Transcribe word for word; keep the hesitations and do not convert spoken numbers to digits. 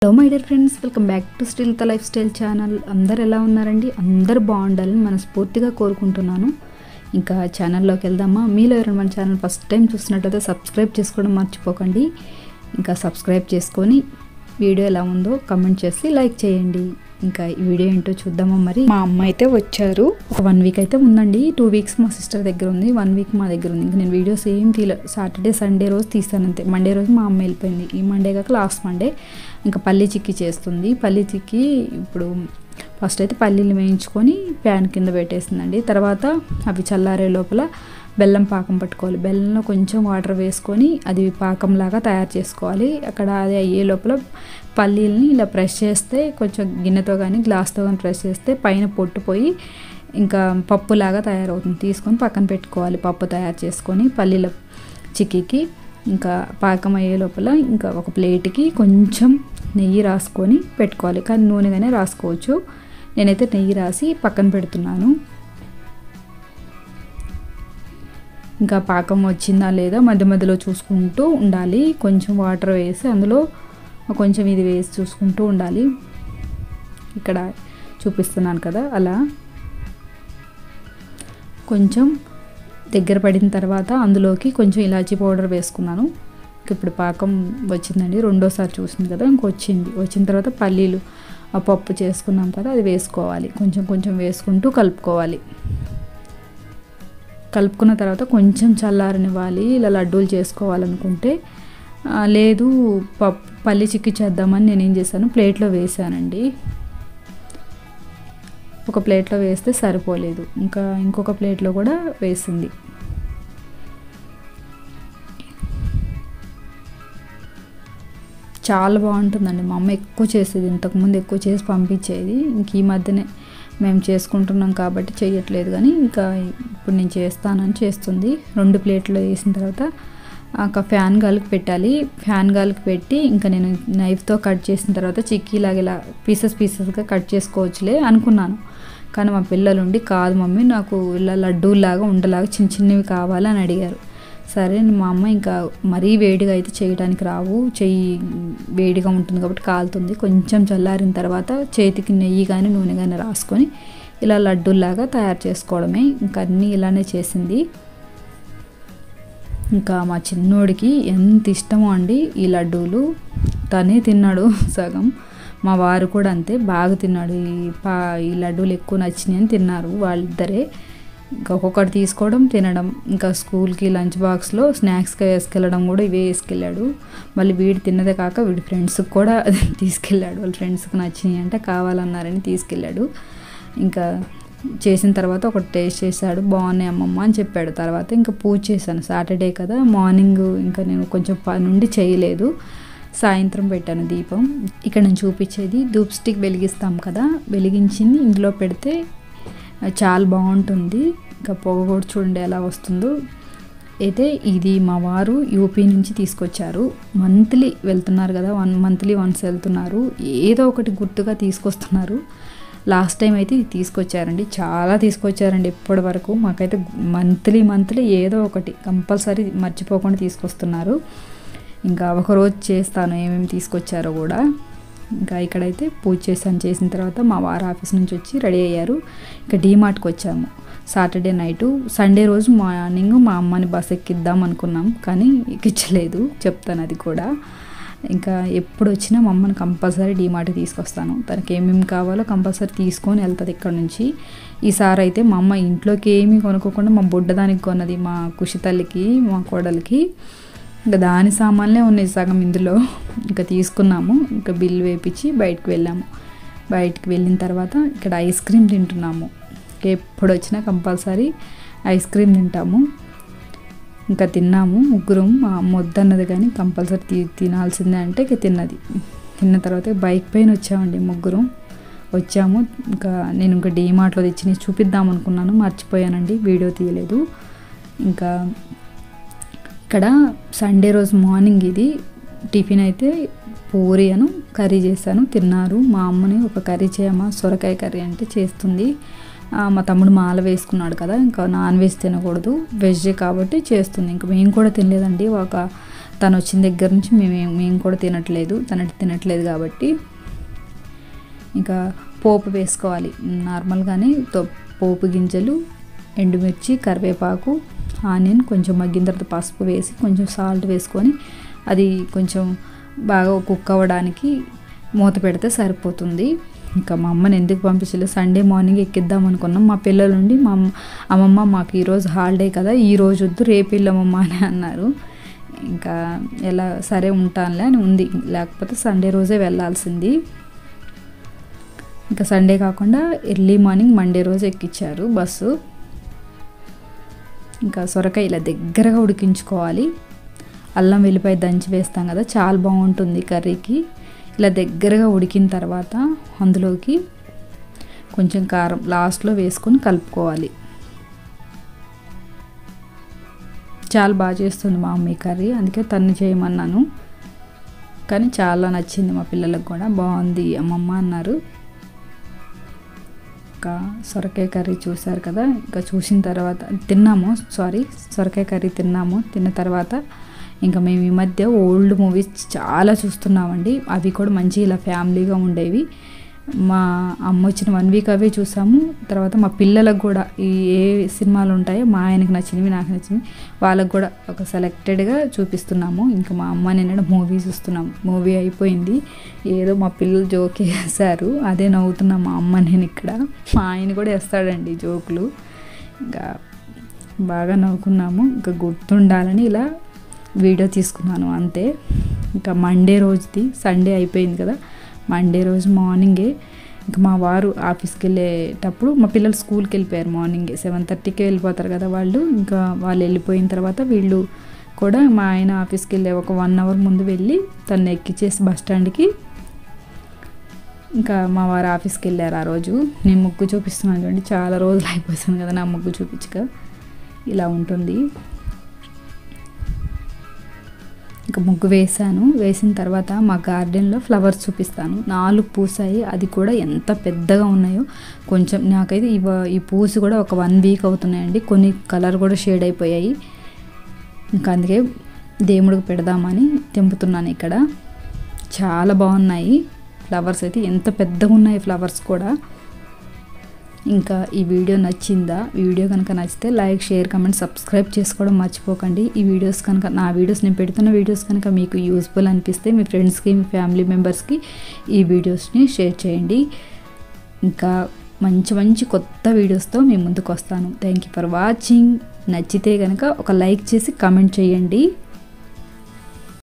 Hello my dear friends, welcome back to Srilatha lifestyle channel. అందరు ఎలా ఉన్నారండి? అందరు బాగుండాలని మనస్ఫూర్తిగా కోరుకుంటున్నాను. ఇంకా ఛానల్లోకి వెళ్దామా? మీలో ఎవరైనా మన ఛానల్ ఫస్ట్ టైం చూస్తున్నట్లయితే సబ్స్క్రైబ్ చేసుకోవడం మర్చిపోకండి. ఇంకా సబ్స్క్రైబ్ చేసుకొని వీడియో ఎలా ఉందో కమెంట్ చేసి లైక్ చేయండి. ఇంకా ఈ వీడియో ఏంటో చూద్దామా. మరి మా అమ్మ అయితే వచ్చారు. ఒక వన్ వీక్ అయితే ఉందండి. టూ వీక్స్ మా సిస్టర్ దగ్గర ఉంది, వన్ వీక్ మా దగ్గర ఉంది. ఇంకా నేను వీడియోస్ ఏం తీయలే. సాటర్డే సండే రోజు తీస్తాను అంతే. మండే రోజు మా అమ్మ వెళ్ళిపోయింది. ఈ మండే కాక లాస్ట్ మండే. ఇంకా పల్లి చిక్కీ చేస్తుంది. పల్లి చిక్కీ ఇప్పుడు ఫస్ట్ అయితే పల్లీలు వేయించుకొని ప్యాన్ కింద పెట్టేసిందండి. తర్వాత అవి చల్లారే లోపల బెల్లం పాకం పట్టుకోవాలి. బెల్లంలో కొంచెం వాటర్ వేసుకొని అది పాకంలాగా తయారు చేసుకోవాలి. అక్కడ అది అయ్యే లోపల పల్లీలని ఇలా ప్రెస్ చేస్తే, కొంచెం గిన్నెతో కానీ గ్లాస్తో కానీ ప్రెస్ చేస్తే పైన పొట్టుపోయి ఇంకా పప్పులాగా తయారవుతుంది. తీసుకొని పక్కన పెట్టుకోవాలి. పప్పు తయారు చేసుకొని పల్లీల చిక్కీకి ఇంకా పాకం అయ్యే లోపల ఇంకా ఒక ప్లేట్కి కొంచెం నెయ్యి రాసుకొని పెట్టుకోవాలి. కానీ నూనెగానే రాసుకోవచ్చు. నేనైతే నెయ్యి రాసి పక్కన పెడుతున్నాను. ఇంకా పాకం వచ్చిందా లేదా మధ్య మధ్యలో చూసుకుంటూ ఉండాలి. కొంచెం వాటర్ వేసి అందులో కొంచెం ఇది వేసి చూసుకుంటూ ఉండాలి. ఇక్కడ చూపిస్తున్నాను కదా, అలా కొంచెం దగ్గర పడిన తర్వాత అందులోకి కొంచెం ఇలాచీ పౌడర్ వేసుకున్నాను. ఇప్పుడు పాకం వచ్చిందండి. రెండోసారి చూసింది కదా, ఇంకొచ్చింది. వచ్చిన తర్వాత పల్లీలు ఆ పప్పు చేసుకున్నాం కదా, అది వేసుకోవాలి. కొంచెం కొంచెం వేసుకుంటూ కలుపుకోవాలి. కలుపుకున్న తర్వాత కొంచెం చల్లారనివ్వాలి. ఇలా లడ్డూలు చేసుకోవాలనుకుంటే. లేదు పప్పు పల్లి చిక్కీ చేద్దామని నేనేం చేశాను, ప్లేట్లో వేసానండి. ఒక ప్లేట్లో వేస్తే సరిపోలేదు, ఇంకా ఇంకొక ప్లేట్లో కూడా వేసింది. చాలా బాగుంటుందండి. మా అమ్మ ఎక్కువ చేసేది, ఇంతకుముందు ఎక్కువ చేసి పంపించేది. ఇంక ఈ మధ్యనే మేము చేసుకుంటున్నాం కాబట్టి చేయట్లేదు. కానీ ఇంకా ఇప్పుడు నేను చేస్తానని చేస్తుంది. రెండు ప్లేట్లు వేసిన తర్వాత ఒక ఫ్యాన్ గాలికి పెట్టాలి. ఫ్యాన్ గాలికి పెట్టి ఇంకా నేను నైఫ్తో కట్ చేసిన తర్వాత చిక్కీలాగా ఇలా పీసెస్ పీసెస్గా కట్ చేసుకోవచ్చులే అనుకున్నాను. కానీ మా పిల్లలుండి కాదు మమ్మీ, నాకు ఇలా లడ్డూలాగా ఉండలాగా చిన్న చిన్నవి కావాలి అని అడిగారు. సరే మా అమ్మ ఇంకా మరీ వేడిగా అయితే చేయడానికి రావు, చెయ్యి వేడిగా ఉంటుంది కాబట్టి కాలుతుంది. కొంచెం చల్లారిన తర్వాత చేతికి నెయ్యి కానీ నూనె కానీ రాసుకొని ఇలా లడ్డూలాగా తయారు చేసుకోవడమే. ఇంకా అన్నీ ఇలానే చేసింది. ఇంకా మా చిన్నోడికి ఎంత ఇష్టమో అండి ఈ లడ్డూలు. తనే తిన్నాడు సగం. మా వారు కూడా అంతే, బాగా తిన్నాడు. ఈ పా ఈ లడ్డూలు ఎక్కువ నచ్చినాయి అని తిన్నారు వాళ్ళిద్దరే. ఇంకా ఒక్కొక్కటి తీసుకోవడం తినడం. ఇంకా స్కూల్కి లంచ్ బాక్స్లో స్నాక్స్గా వేసుకెళ్ళడం కూడా ఇవే వేసుకెళ్ళాడు. మళ్ళీ వీడు తిన్నదే కాక వీడి ఫ్రెండ్స్కి కూడా తీసుకెళ్ళాడు. వాళ్ళ ఫ్రెండ్స్కి నచ్చినాయి అంటే కావాలన్నారని తీసుకెళ్ళాడు. ఇంకా చేసిన తర్వాత ఒకటి టేస్ట్ చేశాడు, బాగున్నాయి అమ్మమ్మ అని చెప్పాడు. తర్వాత ఇంకా పూజ చేశాను. సాటర్డే కదా, మార్నింగ్ ఇంకా నేను కొంచెం పని నుండి చేయలేదు. సాయంత్రం పెట్టాను దీపం. ఇక్కడ నేను చూపించేది ధూప్ స్టిక్ వెలిగిస్తాం కదా, వెలిగించింది ఇంట్లో పెడితే చాలా బాగుంటుంది. ఇంకా పొగ కూడా చూడండి ఎలా వస్తుందో. అయితే ఇది మా వారు యూపీ నుంచి తీసుకొచ్చారు. మంత్లీ వెళ్తున్నారు కదా, వన్ మంత్లీ వన్స్ వెళ్తున్నారు. ఏదో ఒకటి గుర్తుగా తీసుకొస్తున్నారు. లాస్ట్ టైం అయితే ఇది తీసుకొచ్చారండి, చాలా తీసుకొచ్చారండి. ఇప్పటి వరకు మాకైతే మంత్లీ మంత్లీ ఏదో ఒకటి కంపల్సరీ మర్చిపోకుండా తీసుకొస్తున్నారు. ఇంకా ఒకరోజు చేస్తాను ఏమేమి తీసుకొచ్చారో కూడా. ఇంకా ఇక్కడైతే పూజ చేశాను. చేసిన తర్వాత మా వారు ఆఫీస్ నుంచి వచ్చి రెడీ అయ్యారు. ఇంకా డీమార్ట్కి వచ్చాము సాటర్డే నైటు. సండే రోజు మార్నింగ్ మా అమ్మని బస్ ఎక్కిద్దాం అనుకున్నాం, కానీ ఎక్కించలేదు. చెప్తాను అది కూడా. ఇంకా ఎప్పుడు వచ్చినా మా అమ్మని కంపల్సరీ డీమార్ట్కి తీసుకొస్తాను. తనకి ఏమేమి కావాలో కంపల్సరీ తీసుకొని వెళ్తుంది ఇక్కడ నుంచి. ఈసారి అయితే మా అమ్మ ఇంట్లోకి ఏమీ కొనుక్కోకుండా మా బుడ్డదానికి కొన్నది, మా కుషి తల్లికి మా కోడలికి. ఇంకా దాని సామాన్లే ఉన్నాయి సగం ఇందులో. ఇంకా తీసుకున్నాము. ఇంకా బిల్ వేపించి బయటకు వెళ్ళాము. బయటకు వెళ్ళిన తర్వాత ఇక్కడ ఐస్ క్రీమ్ తింటున్నాము. ఎప్పుడు వచ్చినా కంపల్సరీ ఐస్ క్రీమ్ తింటాము. ఇంకా తిన్నాము ముగ్గురం. మా అమ్మ వద్దన్నది కానీ కంపల్సరీ తి తినాల్సిందే అంటే ఇక తిన్నది. తిన్న తర్వాత బైక్ పైన వచ్చామండి ముగ్గురం. వచ్చాము. ఇంకా నేను ఇంకా డీమార్ట్లో తెచ్చి చూపిద్దాం అనుకున్నాను, మర్చిపోయానండి, వీడియో తీయలేదు. ఇంకా ఇక్కడ సండే రోజు మార్నింగ్ ఇది టిఫిన్ అయితే పూరి అను కర్రీ చేశాను, తిన్నారు. మా అమ్మని ఒక కర్రీ చేయమా, సొరకాయ కర్రీ అంటే చేస్తుంది. మా తమ్ముడు మాల వేసుకున్నాడు కదా, ఇంకా నాన్ వెజ్ తినకూడదు, వెజ్ కాబట్టి చేస్తుంది. ఇంకా మేము కూడా తినలేదండి. ఒక తను వచ్చిన దగ్గర నుంచి మేము మేము కూడా తినట్లేదు, తన తినట్లేదు కాబట్టి ఇంకా పోపు వేసుకోవాలి. నార్మల్గానే పోపు గింజలు, ఎండుమిర్చి, కరివేపాకు, ఆనియన్ కొంచెం మగ్గిన తర్వాత పసుపు వేసి కొంచెం సాల్ట్ వేసుకొని అది కొంచెం బాగా కుక్ అవ్వడానికి మూత పెడితే సరిపోతుంది. ఇంకా మా అమ్మని ఎందుకు పంపించలేదు, సండే మార్నింగ్ ఎక్కిద్దాం అనుకున్నాం. మా పిల్లల నుండి మా అమ్మమ్మ మాకు ఈరోజు హాలిడే కదా, ఈరోజు వద్దు రేపు వెళ్ళమమ్మ అని అన్నారు. ఇంకా ఎలా సరే ఉంటానులే అని ఉంది, లేకపోతే సండే రోజే వెళ్ళాల్సింది. ఇంకా సండే కాకుండా ఎర్లీ మార్నింగ్ మండే రోజు ఎక్కించారు బస్సు. ఇంకా సొరకాయ ఇలా దగ్గరగా ఉడికించుకోవాలి. అల్లం వెల్లిపాయ దంచి వేస్తాం కదా, చాలా బాగుంటుంది కర్రీకి. ఇలా దగ్గరగా ఉడికిన తర్వాత అందులోకి కొంచెం కారం లాస్ట్లో వేసుకొని కలుపుకోవాలి. చాలా బాగా చేస్తుంది మా అమ్మ కర్రీ, అందుకే తన్ని చేయమన్నాను. కానీ చాలా నచ్చింది మా పిల్లలకు కూడా, బాగుంది అమ్మమ్మ అన్నారు. ఇంకా సొరకాయ కర్రీ చూసారు కదా, ఇంకా చూసిన తర్వాత తిన్నాము, సారీ సొరకాయ కర్రీ తిన్నాము. తిన్న తర్వాత ఇంకా మేము ఈ మధ్య ఓల్డ్ మూవీస్ చాలా చూస్తున్నామండి. అవి కూడా మంచి ఇలా ఫ్యామిలీగా ఉండేవి. మా అమ్మ వచ్చిన వన్ వీక్ అవే చూసాము. తర్వాత మా పిల్లలకు కూడా ఈ ఏ సినిమాలు ఉంటాయో మా ఆయనకు నచ్చినవి, నాకు నచ్చినవి వాళ్ళకు కూడా ఒక సెలెక్టెడ్గా చూపిస్తున్నాము. ఇంకా మా అమ్మ నేను మూవీ చూస్తున్నాము. మూవీ అయిపోయింది, ఏదో మా పిల్లలు జోక్ వేశారు, అదే నవ్వుతున్నాం మా అమ్మ నేను ఇక్కడ. మా ఆయన కూడా వేస్తాడండి జోకులు. ఇంకా బాగా నవ్వుకున్నాము. ఇంకా గుర్తుండాలని ఇలా వీడియో తీసుకున్నాను అంతే. ఇంకా మండే రోజుది, సండే అయిపోయింది కదా, మండే రోజు మార్నింగే ఇంకా మా వారు ఆఫీస్కి వెళ్ళేటప్పుడు మా పిల్లలు స్కూల్కి వెళ్ళిపోయారు. మార్నింగే సెవెన్ థర్టీకే వెళ్ళిపోతారు కదా వాళ్ళు. ఇంకా వాళ్ళు వెళ్ళిపోయిన తర్వాత వీళ్ళు కూడా మా ఆయన ఆఫీస్కి వెళ్ళే ఒక వన్ అవర్ ముందు వెళ్ళి తను ఎక్కిచ్చేసి బస్ స్టాండ్కి ఇంకా మా వారు ఆఫీస్కి వెళ్ళారు. ఆ రోజు నేను ముగ్గు చూపిస్తున్నాను చూడండి, చాలా రోజులు అయిపోతుంది కదా నా ముగ్గు చూపించక. ఇలా ఉంటుంది. ఇంకా ముగ్గు వేసాను. వేసిన తర్వాత మా గార్డెన్లో ఫ్లవర్స్ చూపిస్తాను. నాలుగు పూసాయి, అది కూడా ఎంత పెద్దగా ఉన్నాయో. కొంచెం నాకైతే ఇవ ఈ పూసు కూడా ఒక వన్ వీక్ అవుతున్నాయండి. కొన్ని కలర్ కూడా షేడ్ అయిపోయాయి. ఇంకా అందుకే దేవుడికి పెడదామని తెంపుతున్నాను. ఇక్కడ చాలా బాగున్నాయి ఫ్లవర్స్ అయితే, ఎంత పెద్దగా ఉన్నాయి ఫ్లవర్స్ కూడా. ఇంకా ఈ వీడియో నచ్చిందా? ఈ వీడియో కనుక నచ్చితే లైక్, షేర్, కమెంట్, సబ్స్క్రైబ్ చేసుకోవడం మర్చిపోకండి. ఈ వీడియోస్ కనుక నా వీడియోస్ నేను పెడుతున్న వీడియోస్ కనుక మీకు యూస్ఫుల్ అనిపిస్తే మీ ఫ్రెండ్స్కి, మీ ఫ్యామిలీ మెంబర్స్కి ఈ వీడియోస్ని షేర్ చేయండి. ఇంకా మంచి మంచి కొత్త వీడియోస్తో మీ ముందుకు వస్తాను. Thank you for watching. నచ్చితే కనుక ఒక లైక్ చేసి కమెంట్ చేయండి.